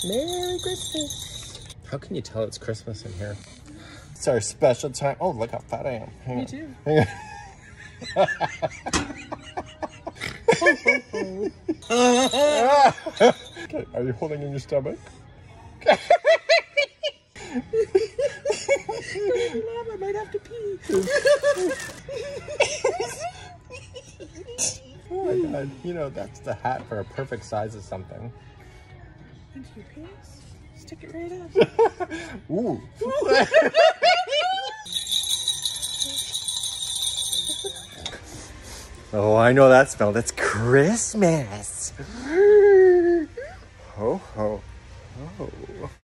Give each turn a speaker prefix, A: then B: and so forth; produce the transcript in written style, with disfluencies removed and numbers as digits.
A: Merry Christmas. How can you tell it's Christmas in here? It's our special time. Oh, look how fat I am. Hang
B: Me
A: on.
B: too.
A: Hang on. Okay, are you holding in your stomach?
B: Mom, I might have to pee.
A: Oh my god, you know, that's the hat for a perfect size of something.
B: Into your pants? Stick it right up.
A: Ooh. Oh, I know that smell. That's Christmas.